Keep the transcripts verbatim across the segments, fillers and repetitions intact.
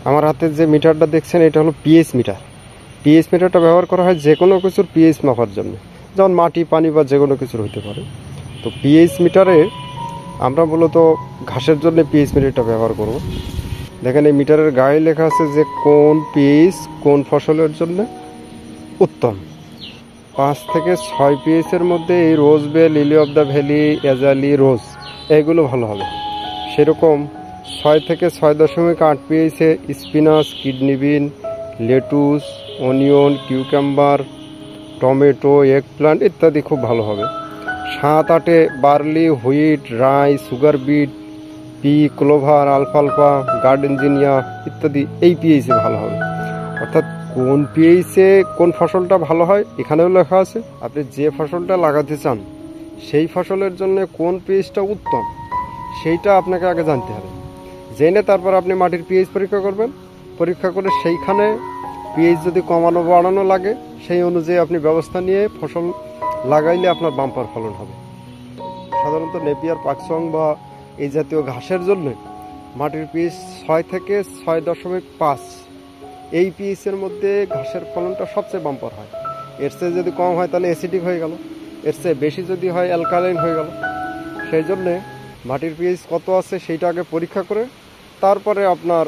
আমার হাতে যে মিটারটা দেখছেন এটা হলো পিএইচ মিটার। পিএইচ মিটারটা ব্যবহার করা হয় যে কোনো কিছুর পিএইচ মাপার জন্য, যেমন মাটি, পানি বা যে কোনো কিছুর হতে পারে। তো পিএইচ মিটারে আমরা মূলত ঘাসের জন্য পিএইচ মিটারটা ব্যবহার করব। দেখেন এই মিটারের গায়ে লেখা আছে যে কোন পিএইচ কোন ফসলের জন্য উত্তম। পাঁচ থেকে ছয় পিএইচের মধ্যে এই rose bay, lily of the valley, azalea, rose এগুলো ভালো হবে। সেরকম ছয় থেকে ছয় দশমিক আট পিএইচে spinach, kidney bean, lettuce, onion, cucumber, tomato, eggplant ইত্যাদি খুব ভালো হবে। সাত আটে barley, wheat, rye, sugar beet, pea, clover, আলফালফা, গার্ডেনজিনিয়া ইত্যাদি এই পিএইচে ভালো হবে। অর্থাৎ কোন পিএইচে কোন ফসলটা ভালো হয় এখানেও লেখা আছে। আপনি যে ফসলটা লাগাতে চান সেই ফসলের জন্য কোন পিএইচটা উত্তম সেইটা আপনাকে আগে জানতে হবে। জেনে তারপর আপনি মাটির পিএইচ পরীক্ষা করবেন। পরীক্ষা করে সেইখানে পিএইচ যদি কমানো বাড়ানো লাগে সেই অনুযায়ী আপনি ব্যবস্থা নিয়ে ফসল লাগাইলে আপনার বাম্পার ফলন হবে। সাধারণত নেপিয়ার, পাকসং বা এই জাতীয় ঘাসের জন্য মাটির পিএইচ ছয় থেকে ছয় দশমিক পাঁচ এই পিএইচের মধ্যে ঘাসের ফলনটা সবচেয়ে বাম্পার হয়। এর চেয়ে যদি কম হয় তাহলে অ্যাসিডিক হয়ে গেল, এর চেয়ে বেশি যদি হয় অ্যালকালাইন হয়ে গেল। সেই জন্যে মাটির পিএইচ কত আছে সেইটা আগে পরীক্ষা করে তারপরে আপনার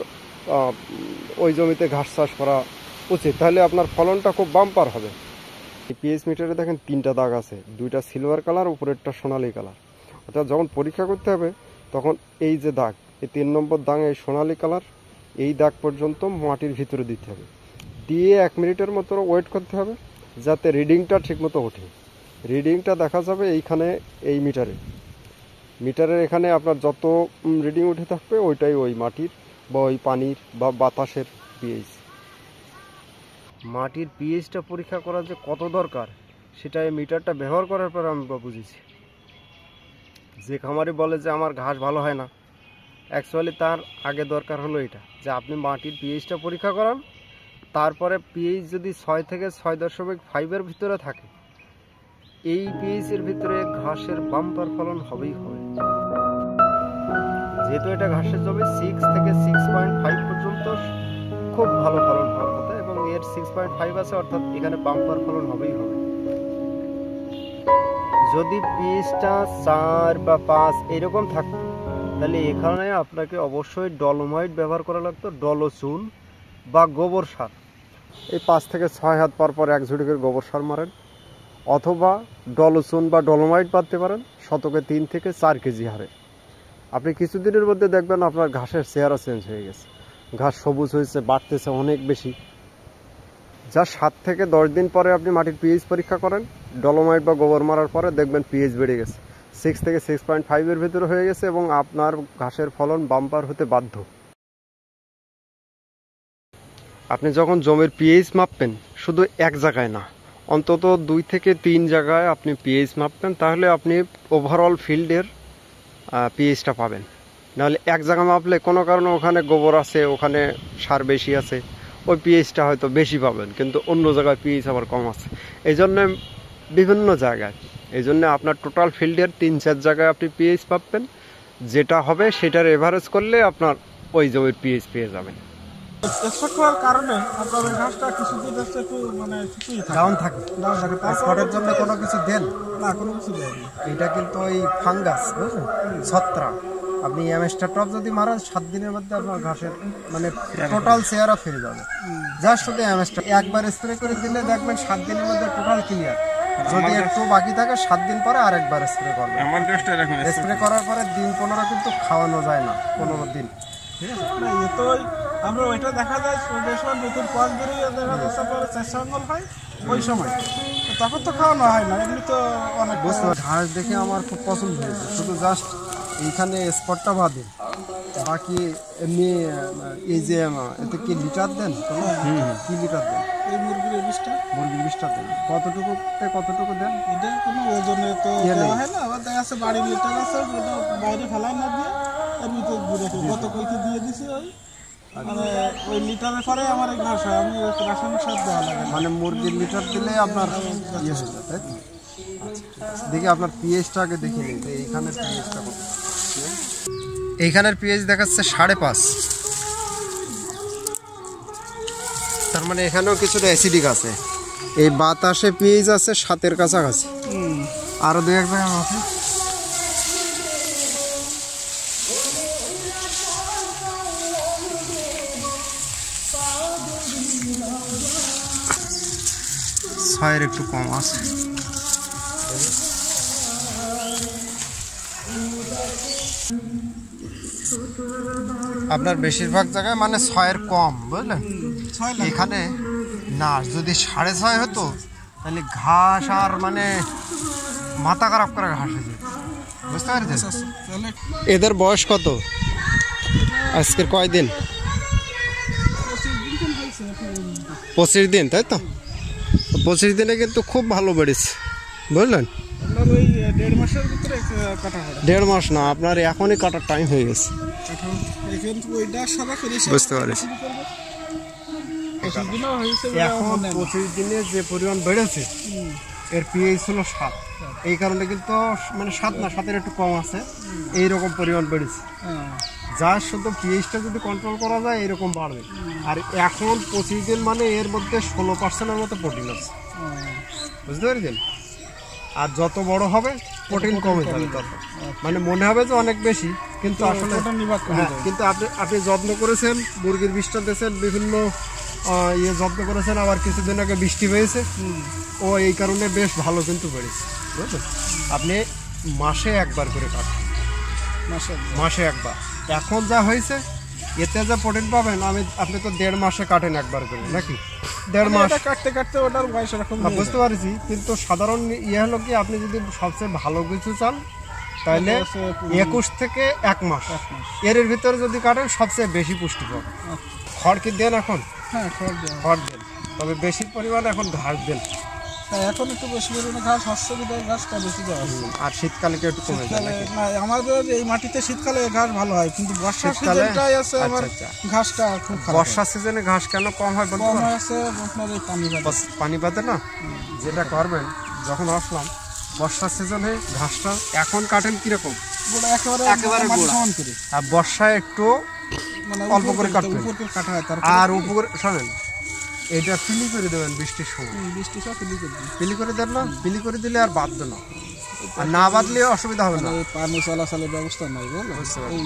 ওই জমিতে ঘাস চাষ করা উচিত, তাহলে আপনার ফলনটা খুব বাম্পার হবে। এই পিএইচ মিটারে দেখেন তিনটা দাগ আছে, দুইটা সিলভার কালার, উপরেরটা সোনালি কালার। অর্থাৎ যখন পরীক্ষা করতে হবে তখন এই যে দাগ, এই তিন নম্বর দাগ, এই সোনালি কালার, এই দাগ পর্যন্ত মাটির ভিতরে দিতে হবে। দিয়ে এক মিনিটের মতো ওয়েট করতে হবে যাতে রিডিংটা ঠিকমতো ওঠে। রিডিংটা দেখা যাবে এইখানে, এই মিটারে মিটারের এখানে আপনার যত রিডিং উঠে থাকবে ওইটাই ওই মাটির বা ওই পানির বা বাতাসের পিএইচ। মাটির পিএইচটা পরীক্ষা করা যে কত দরকার সেটা এই মিটারটা ব্যবহার করার পর আমি বুঝেছি। যে খামারি বলে যে আমার ঘাস ভালো হয় না, অ্যাকচুয়ালি তার আগে দরকার হলো এটা যে আপনি মাটির পিএইচটা পরীক্ষা করান, তারপরে পিএইচ যদি ছয় থেকে ছয় দশমিক ফাইভের ভিতরে থাকে এই পিএইচের ভিতরে ঘাসের বাম্পার ফলন হবেই হবে। যেহেতু এটা ঘাসের জমি, সিক্স থেকে সিক্স পয়েন্ট ফাইভ পর্যন্ত খুব ভালো ফলন হওয়ার কথা এবং এর সিক্স পয়েন্ট ফাইভ আছে, অর্থাৎ এখানে বাম্পার ফলন হবেই হবে। যদি পিএইচটা চার বা পাঁচ এরকম থাকতো তাহলে এখানে আপনাকে অবশ্যই ডলোমাইট ব্যবহার করা লাগতো, ডলোচুন বা গোবর সার। এই পাঁচ থেকে ছয় হাত পর পর এক ঝুড়িকের গোবর সার মারেন, অথবা ডলোচুন বা ডলোমাইট বাঁধতে পারেন শতকে তিন থেকে চার কেজি হারে। আপনি কিছুদিনের মধ্যে দেখবেন আপনার ঘাসের চেহারা চেঞ্জ হয়ে গেছে, ঘাস সবুজ হয়েছে, বাড়তেছে অনেক বেশি। যা সাত থেকে দশ দিন পরে আপনি মাটির পিএইচ পরীক্ষা করেন ডলোমাইট বা গোবর মারার পরে, দেখবেন পিএইচ বেড়ে গেছে, সিক্স থেকে সিক্স পয়েন্ট ফাইভের ভিতরে হয়ে গেছে এবং আপনার ঘাসের ফলন বাম্পার হতে বাধ্য। আপনি যখন জমির পিএইচ মাপবেন শুধু এক জায়গায় না, অন্তত দুই থেকে তিন জায়গায় আপনি পিএইচ মাপবেন, তাহলে আপনি ওভারঅল ফিল্ডের পিএইচটা পাবেন। নাহলে এক জায়গায় মাপলে কোনো কারণে ওখানে গোবর আছে, ওখানে সার বেশি আছে, ওই পিএইচটা হয়তো বেশি পাবেন, কিন্তু অন্য জায়গায় পিএইচ আবার কম আছে। এই জন্যে বিভিন্ন জায়গায়, এই জন্য আপনার টোটাল ফিল্ডের তিন চার জায়গায় আপনি পিএইচ পাবেন, যেটা হবে সেটার এভারেজ করলে আপনার ওই জমির পিএইচ পেয়ে যাবেন। এক্সপোর্ট করার কারণে আপনাদের ঘাসটা কিছুদিন হচ্ছে একটু মানে ঠিকই ডাউন থাকে, ডাউন থাকে। এক্সপোর্টের জন্য কোনো কিছু দেন না, কোনো কিছু দেয় না। এটা কিন্তু ওই ফাঙ্গাস, বুঝলেন, ছত্রাক। আপনি অ্যামেস্টার টপ যদি মারান সাত দিনের মধ্যে আপনার ঘাসের মানে টোটাল চেহারা ফিরে যাবে। জাস্ট শুধু অ্যামেস্টার একবার স্প্রে করে দিলে দেখবেন সাত দিনের মধ্যে টোটাল ক্লিয়ার। যদি একটু বাকি থাকে সাত দিন পরে আরেকবার স্প্রে করবেন। স্প্রে করার পরে দিন পনেরো কিন্তু খাওয়ানো যায় না, পনেরো দিন। ঠিক আছে, না এ তো আমরা ওইটা দেখা যায় যে সময় নতুন পথ বেরিয়ে দেখা যাচ্ছে পরে চেষ্টাঙ্গল হয় ওই সময়, তখন তো খাওয়ানো হয় না। এমনি তো অনেক বুঝতে পারি, ঘাস দেখে আমার খুব পছন্দ হয়েছে, শুধু জাস্ট এইখানে স্পটটা বাদে বাকি এমনি। এই যে এতে কি লিটার দেন, কি লিটার দেন? এই মুরগির বিষটা, মুরগির বিষটা দেন কতটুকু কতটুকু দেন? এটা কোনো ওজনে তো দেওয়া হয় না, আবার দেখা যাচ্ছে বাড়ির লিটার আছে ওটা বাইরে ফেলাই না দিয়ে এমনিতে ঘুরে গত কইতে দিয়ে দিছি। ওই মানে ওই লিটারের পরে আমার এই ঘাস হয়, আমি রাসায়নিক সার দেওয়া লাগে। মানে মুরগির লিটার দিলে আপনার ইয়ে হয়ে যায়, তাই তো? দেখি আপনার পিএইচটা আগে দেখে নিন যে এইখানের পিএইচটা কত। এইখানের পিএইচ দেখাচ্ছে সাড়ে পাঁচ, তার মানে এখানেও কিছুটা অ্যাসিডিক আছে, এই বাতাসে পিএইচ আছে সাতের কাছাকাছি, আরো দু এক জায়গা আছে। ছয়ের একটু কম আছে। আপনার বেশিরভাগ জায়গায় মানে ছয়ের কম, বুঝলেন? এখানে না, যদি সাড়ে ছয় হতো তাহলে ঘাস আর মানে মাথা খারাপ করে ঘাস হয়ে যেত, বুঝতে পারছেন? এদের বয়স কত আজকের? কয়দিন? পঁচিশ দিন, তাই তো? পঁচিশ দিনে কিন্তু খুব ভালো বেড়েছে, বুঝলেন? দেড় মাস না, আপনার এখনই কাটার টাইম হয়ে গেছে, বুঝতে পারছি। এখন পঁচিশ দিনে যে পরিমাণ বেড়েছে এর পিএইচ হলো সাত, এই কারণে কিন্তু মানে সাত না, সাতের একটু কম আছে, এইরকম পরিমাণ বেড়েছে। যার শুধু পিএইচটা যদি কন্ট্রোল করা যায় এইরকম বাড়বে। আর এখন পঁচিশ দিন মানে এর মধ্যে ষোলো পার্সেন্টের মতো প্রোটিন আছে, বুঝতে পেরেছেন? আর যত বড় হবে প্রোটিন কমে যাবে তত, মানে মনে হবে যে অনেক বেশি, কিন্তু আসলে হ্যাঁ, কিন্তু আপনি আপনি যত্ন করেছেন, মুরগির বিষটা দিয়েছেন, বিভিন্ন ইয়ে যত্ন করেছেন, আবার কিছুদিন আগে বৃষ্টি হয়েছে, ও এই কারণে বেশ ভালো কিন্তু বেড়েছে, বুঝলেন? আপনি মাসে একবার করে কাটুন, মাসে একবার। এখন যা হয়েছে এতে যা প্রোটিন পাবেন, আমি আপনি তো দেড় মাসে কাটেন একবার করে, নাকি? দেড় মাস কাটতে কাটতে ওটার বয়স এরকম, বুঝতে পারছি। কিন্তু সাধারণ ইয়ে হলো কি, আপনি যদি সবচেয়ে ভালো কিছু চান তাহলে একুশ থেকে এক মাস এর ভিতরে যদি কাটেন সবচেয়ে বেশি পুষ্টি পাবেন। খড় কি দেন এখন? হ্যাঁ, খড় দেন, খড় দেন, তবে বেশি পরিমাণে এখন ঘাস দেন। এখন একটু বেশি পরিমাণে ঘাস, শস্য বিদায় ঘাসটা বেশি দেওয়া হয়। আর শীতকালে কি একটু কমে যায়? না, আমাদের এই মাটিতে শীতকালে ঘাস ভালো হয়, কিন্তু বর্ষা সিজনটাই আছে আমার ঘাসটা খুব খারাপ। বর্ষা সিজনে ঘাস কেন কম হয় বলতে কম পারেন? আছে আপনার এই পানি বাদে। পানি বাদে না, যেটা করবেন যখন আসলাম বর্ষা সিজনে ঘাসটা এখন কাটেন কিরকম, একেবারে একেবারে সমান করে, আর বর্ষায় একটু মানে অল্প করে কাটবেন, উপর করে কাটা হয়। আর উপর শোনেন, এটা পিলি করে দেবেন বৃষ্টির সময়, বৃষ্টি সব পিলি করে দিন, পিলি করে দেন না, পিলি করে দিলে আর বাঁধবে না, আর না বাঁধলে অসুবিধা হবে না। পানি চলাচলের ব্যবস্থা নাই, বুঝলেন?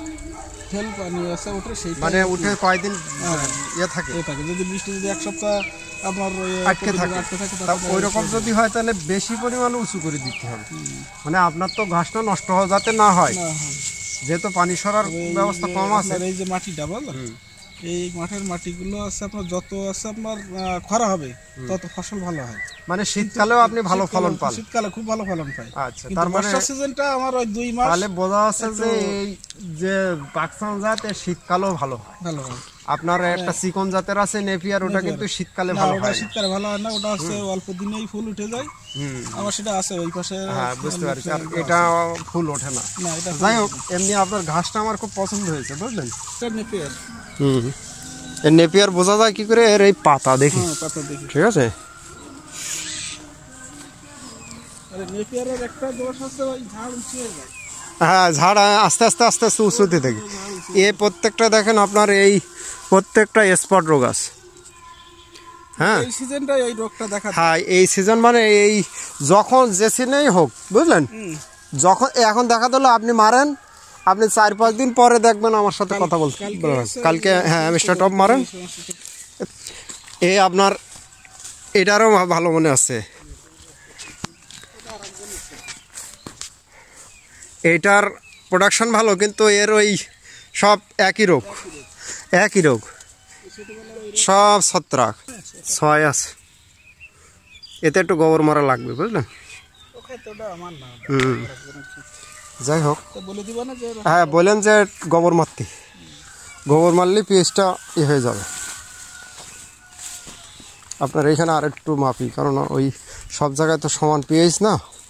ফেল পানি আছে ওঠে, সেই মানে উঠে কয়দিন ইয়ে থাকে, যদি বৃষ্টি যদি এক সপ্তাহ আপনার আটকে থাকে, ওই রকম যদি হয় তাহলে বেশি পরিমাণে উঁচু করে দিতে হবে। মানে আপনার তো ঘাসটা নষ্ট হওয়া যাতে না হয়, যেহেতু পানি সরার ব্যবস্থা কম আছে। এই যে মাটিটা বললেন, এই মাঠের মাটিগুলো আছে আপনার, যত আছে আপনার খরা হবে তত ফসল ভালো হয়। মানে শীতকালেও আপনি ভালো ফলন পান? শীতকালে খুব ভালো ফলন পাই। আচ্ছা, তার মানে বর্ষা সিজনটা আমার ওই দুই মাস, তাহলে বোঝা যাচ্ছে যে এই যে পাকিস্তান জাত এর শীতকালেও ভালো হয়। ভালো হয়। আপনার একটা চিকন জাতের আছে নেপিয়ার, ওটা কিন্তু শীতকালে ভালো হয় না। শীতকালে ভালো হয় না, ওটা হচ্ছে অল্প দিনেই ফুল উঠে যায়। আমার সেটা আছে ওই পাশে। হ্যাঁ, বুঝতে পারছি। আর এটা ফুল ওঠে না। যাই হোক, এমনি আপনার ঘাসটা আমার খুব পছন্দ হয়েছে, বুঝলেন? নেপিয়ার। হুম, এর নেপিয়ার বোঝা যায় কি করে? এর এই পাতা দেখি, পাতা দেখি, ঠিক আছে? নেপিয়ারের একটা দোষ আছে, ওই ঝাড় উঠিয়ে যায়। হ্যাঁ, ঝাড় আস্তে আস্তে আস্তে আস্তে উঁচুতে থাকে। এ প্রত্যেকটা দেখেন আপনার এই প্রত্যেকটা স্পট রোগ আছে। হ্যাঁ, এই সিজনটাই এই রোগটা দেখা যায়। হ্যাঁ, এই সিজন মানে এই যখন যে সিজনেই হোক, বুঝলেন? যখন এখন দেখা দিল আপনি মারেন, আপনি চার পাঁচ দিন পরে দেখবেন আমার সাথে কথা বলতে। কালকে হ্যাঁ, মিস্টার টপ মারেন, এই আপনার এটারও ভালো মনে আছে। এইটার প্রোডাকশন ভালো, কিন্তু এর ওই সব একই রোগ, একই রোগ, সব ছত্রাক ছয় আছে। এতে একটু গোবর মারা লাগবে, বুঝলেন? হুম, যাই হোক, হ্যাঁ বলেন যে গোবর মারতে, গোবর মারলে পিএইচটা ই হয়ে যাবে। আপনার এইখানে আর একটু মাপি, কারণ ওই সব জায়গায় তো সমান পিএইচ না।